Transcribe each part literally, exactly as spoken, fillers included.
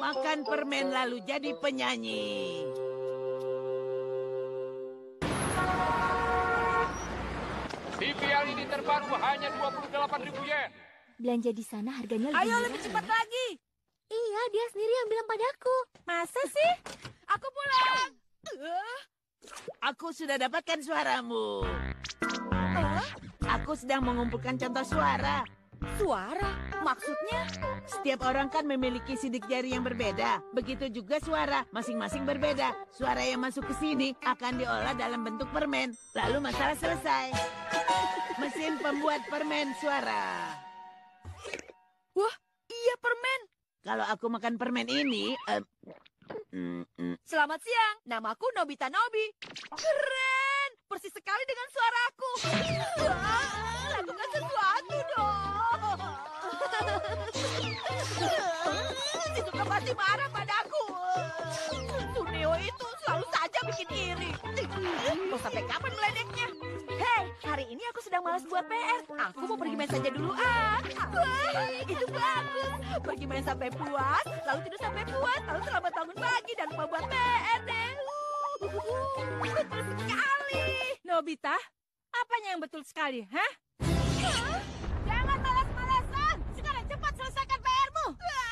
Makan permen lalu jadi penyanyi. T V L ini terbaru hanya dua puluh delapan ribu yen. Belanja di sana harganya lebih Ayo murah. lebih cepat lagi. Iya, dia sendiri yang bilang padaku. Masa sih? Aku pulang. Uh, aku sudah dapatkan suaramu. Uh, aku sedang mengumpulkan contoh suara. Suara? Maksudnya? Setiap orang kan memiliki sidik jari yang berbeda. Begitu juga suara, masing-masing berbeda. Suara yang masuk ke sini akan diolah dalam bentuk permen. Lalu masalah selesai. Mesin pembuat permen suara. Wah, iya permen. Kalau aku makan permen ini... Uh, mm, mm. Selamat siang, namaku Nobita Nobi. Keren, persis sekali dengan suaraku. Wah, lakukan sesuatu dong. Shizuka pasti marah padaku. Suneo itu selalu saja bikin iri. Mau sampai kapan meledeknya? Hei, hari ini aku sedang malas buat P R. Aku mau pergi main saja dulu ah. Wah, itu bagus. Pergi main sampai puas, lalu tidur sampai puas, lalu selamat bangun pagi dan lupa buat P R deh. Betul sekali. Nobita, apanya yang betul sekali, hah? Jangan malas-malasan. Sekarang cepat selesaikan P R-mu.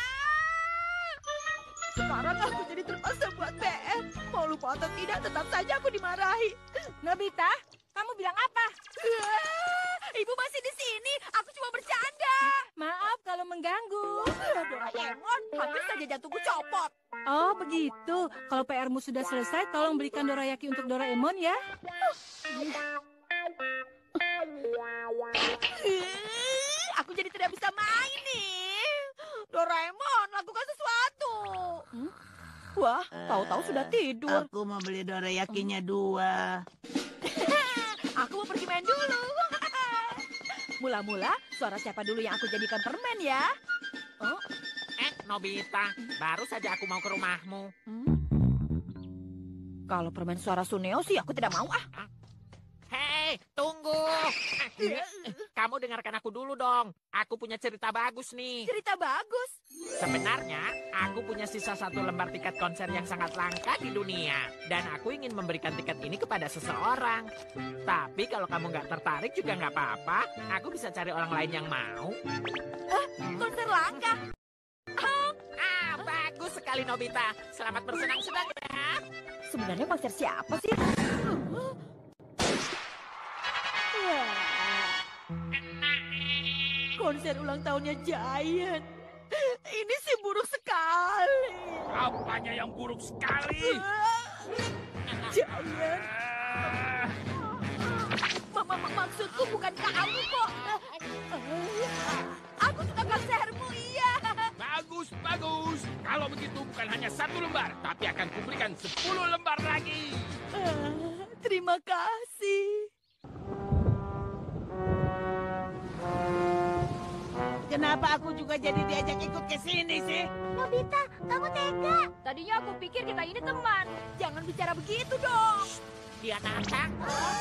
Sekarang aku jadi terpaksa buat P R. Mau lupa atau tidak, tetap saja aku dimarahi. Nobita, kamu bilang apa? Ibu masih di sini. Aku cuma bercanda. Maaf kalau mengganggu. Doraemon, hampir saja jantungku copot. Oh, begitu. Kalau P R-mu sudah selesai, tolong belikan dorayaki untuk Doraemon ya. Aku jadi tidak bisa main nih. Doraemon, lakukan sesuatu. Hmm? Wah, tahu-tahu sudah tidur. Aku mau beli dorayakinya dua. Aku mau pergi main dulu. Mula-mula, suara siapa dulu yang aku jadikan permen ya? Oh, Eh, Nobita, baru saja aku mau ke rumahmu. hmm? Kalau permen suara Suneo sih aku tidak mau ah. Hei, tunggu. Eh, Kamu dengarkan aku dulu dong. Aku punya cerita bagus nih. Cerita bagus. Sebenarnya, aku punya sisa satu lembar tiket konser yang sangat langka di dunia. Dan aku ingin memberikan tiket ini kepada seseorang. Tapi kalau kamu nggak tertarik juga nggak apa-apa. Aku bisa cari orang lain yang mau. Ah, konser langka. Ah, bagus sekali Nobita. Selamat bersenang-senang ya. Sebenarnya konser siapa sih? Konser ulang tahunnya Giant. Ini sih buruk sekali. Apanya yang buruk sekali? Giant. Mama, maksudku bukan kamu kok. Aku suka konsermu, iya. Bagus, bagus. Kalau begitu bukan hanya satu lembar, tapi akan kuberikan sepuluh lembar lagi. Ah, terima kasih. Kenapa aku juga jadi diajak ikut ke sini sih? Nobita, kamu tega. Tadinya aku pikir kita ini teman. Jangan bicara begitu dong. Dia datang.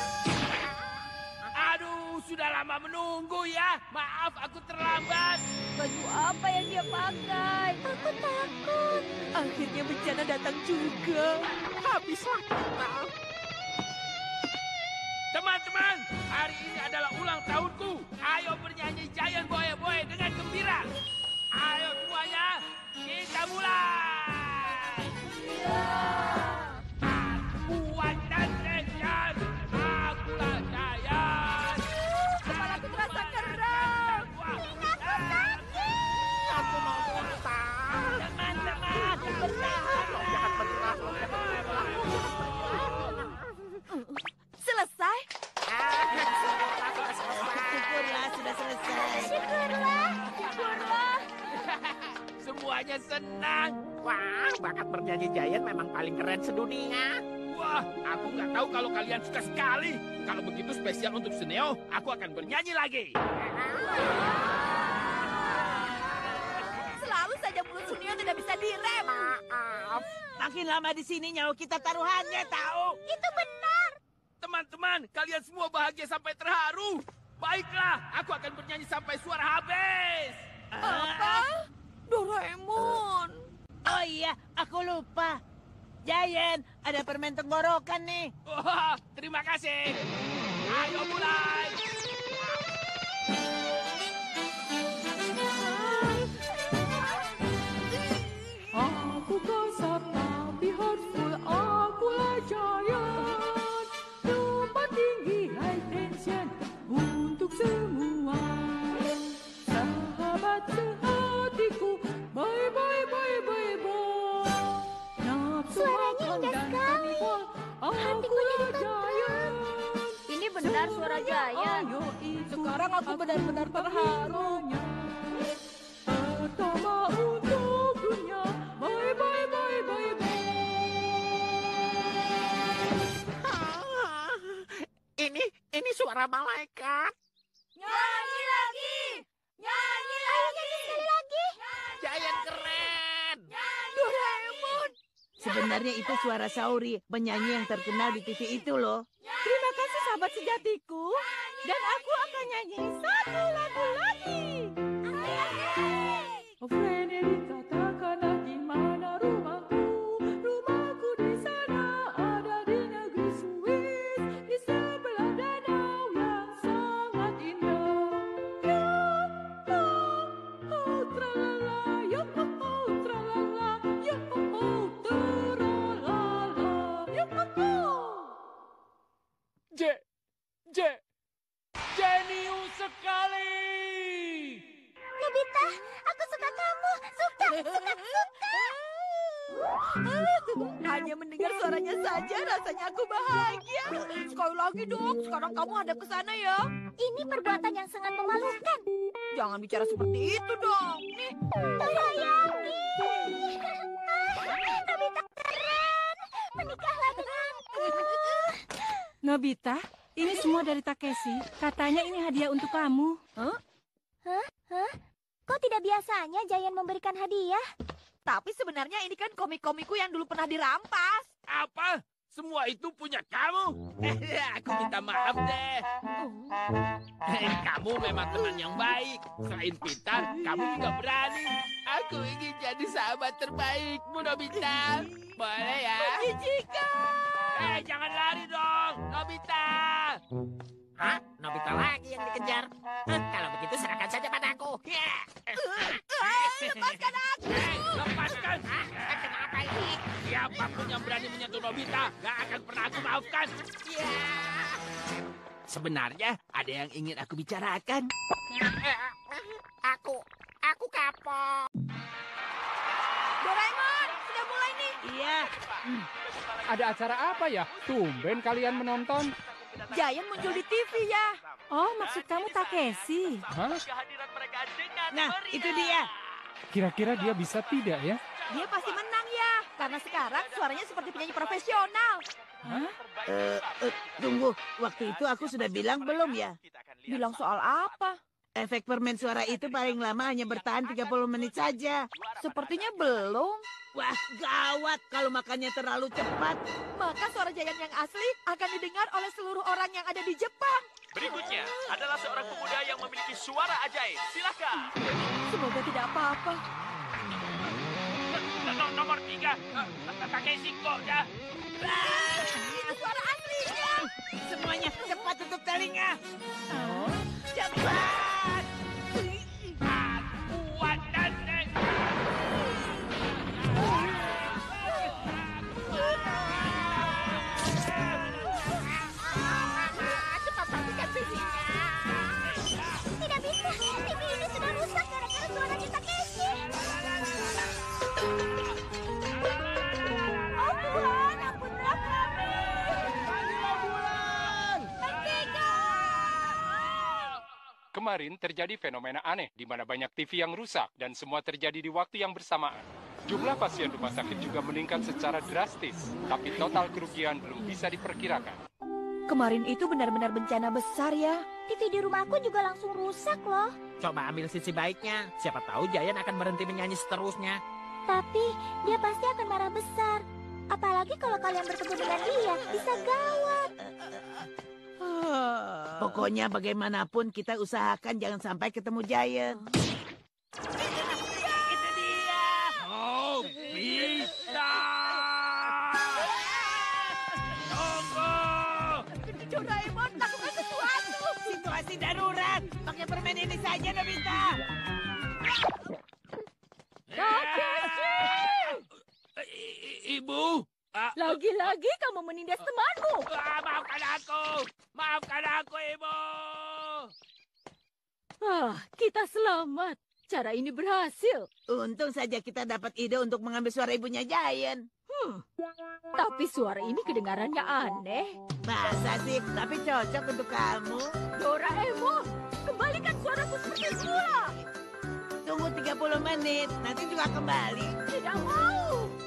Aduh, sudah lama menunggu ya. Maaf, aku terlambat. Baju apa yang dia pakai? Aku takut. Akhirnya bencana datang juga. Habislah kita. Teman-teman, hari ini adalah ulang tahunku. Ayo bernyanyi Giant Boy Boy dengan gembira. Ayo semuanya, kita mulai. Kuat dan tegar, akulah Giant. Kepalaku terasa keram. Telingaku sakit. Aku mau muntah. Teman-teman, bertahan. Jangan bergerak. Selesai? Ah, syukurlah sudah selesai. Syukurlah sudah selesai. Syukurlah. Syukurlah. Semuanya senang. Wah, bakat bernyanyi Giant memang paling keren sedunia. Wah, aku nggak tahu kalau kalian suka sekali. Kalau begitu spesial untuk Suneo, aku akan bernyanyi lagi. Selalu saja mulut Suneo tidak bisa direm. Maaf. Makin lama di sini nyawa kita taruhannya tahu. Itu benar. Teman-teman, kalian semua bahagia sampai terharu. Baiklah, aku akan bernyanyi sampai suara habis. Apa? Doraemon. Oh iya, aku lupa. Giant, ada permen tenggorokan nih. Wah, terima kasih. Ayo mulai. Aku kasar tapi hurtful, akulah giant. Tempat tinggi high tension untuk semua. Sahabat sehatiku, bye bye bye bye bye. Nafsu Suaranya makan indah dan sekali. penipuan, Hatiku jadi akulah giant. Ini benar suara Giant. Ayo ikut Sekarang aku benar-benar terharu. Pertama untuk dunia. Bye bye bye bye bye. Ini, ini suara malaikat. Nyanyi lagi! Nyanyi lagi! Ayo nyanyi sekali lagi! Giant keren. Doraemon. Sebenarnya itu suara Sauri, penyanyi yang terkenal di T V itu loh. Terima kasih sahabat sejatiku. Dan aku akan nyanyi satu lagu lagi. Oh Freddy, katakanlah di mana rumahku? Rumahku di sana ada di negeri Swiss, di sebelah danau yang sangat indah. Ya, ya, oh tralala, ya oh tralala, ya oh tralala, ya oh. J, J, jenius sekali. Nobita, aku suka kamu. Suka, suka, suka. Hanya mendengar suaranya saja rasanya aku bahagia. Sekali lagi dong, sekarang kamu hadap ke sana ya. Ini perbuatan yang sangat memalukan. Jangan bicara seperti itu dong. Nih, Sayangi. Nobita keren. Menikahlah denganku. Nobita, ini semua dari Takeshi. Katanya ini hadiah untuk kamu. Hah? Hah? Kok tidak biasanya Giant memberikan hadiah? tapi sebenarnya ini kan komik-komikku yang dulu pernah dirampas. Apa? Semua itu punya kamu? Aku minta maaf deh. Kamu memang teman yang baik. Selain pintar, kamu juga berani. Aku ingin jadi sahabat terbaikmu, Nobita. Boleh ya? Menjijikan. Eh, jangan lari dong, Nobita. Hah? Nobita lagi yang dikejar. Hah, kalau begitu serahkan saja padaku. Ya. Lepaskan aku. Eh, lepaskan. Hah? Kenapa ini? Siapapun yang berani menyentuh Nobita, gak akan pernah aku maafkan. Ya. Sebenarnya ada yang ingin aku bicarakan. Aku, aku kapok. Doraemon, sudah mulai nih. Iya, Ada acara apa ya? Tumben kalian menonton. Giant muncul di T V ya. Oh, maksud kamu Takeshi? Hah? Nah, itu dia. Kira-kira dia bisa tidak ya? Dia pasti menang ya, karena sekarang suaranya seperti penyanyi profesional. Hah? Eh, eh, tunggu, waktu itu aku sudah bilang belum ya? Bilang soal apa? Efek permen suara itu paling lama hanya bertahan tiga puluh menit saja. Sepertinya belum. Wah, gawat kalau makannya terlalu cepat. Maka suara Giant yang asli akan didengar oleh seluruh orang yang ada di Jepang. Berikutnya adalah seorang pemuda yang memiliki suara ajaib. Silakan. Semoga tidak apa-apa. Nomor, nomor tiga, Takeshi kok ya. Itu suara aslinya. Semuanya cepat tutup telinga. Cepat. Kuat dan Cepat matikan T V-nya. Tidak bisa, T V ini sudah rusak gara-gara suaranya Takeshi. Oh Tuhan, ampunlah kami. Mentega! Kemarin terjadi fenomena aneh di mana banyak T V yang rusak dan semua terjadi di waktu yang bersamaan. Jumlah pasien rumah sakit juga meningkat secara drastis, tapi total kerugian belum bisa diperkirakan. Kemarin itu benar-benar bencana besar ya. T V di rumahku juga langsung rusak loh. Coba ambil sisi baiknya. Siapa tahu Giant akan berhenti menyanyi seterusnya. Tapi dia pasti akan marah besar. Apalagi kalau kalian bertemu dengan dia, bisa gawat. Pokoknya bagaimanapun kita usahakan jangan sampai ketemu Giant. Oh, Big Takeshi! Ibu, ah, Lagi-lagi kamu menindas temanmu. ah, maafkan aku, maafkan aku, Ibu. Ah, kita selamat. Cara ini berhasil. Untung saja kita dapat ide untuk mengambil suara ibunya Giant. Hmm. Tapi suara ini kedengarannya aneh. Masa sih? Tapi cocok untuk kamu. Doraemon, kembalikan suaraku seperti semula. Tunggu tiga puluh menit, nanti juga kembali. Tidak mau.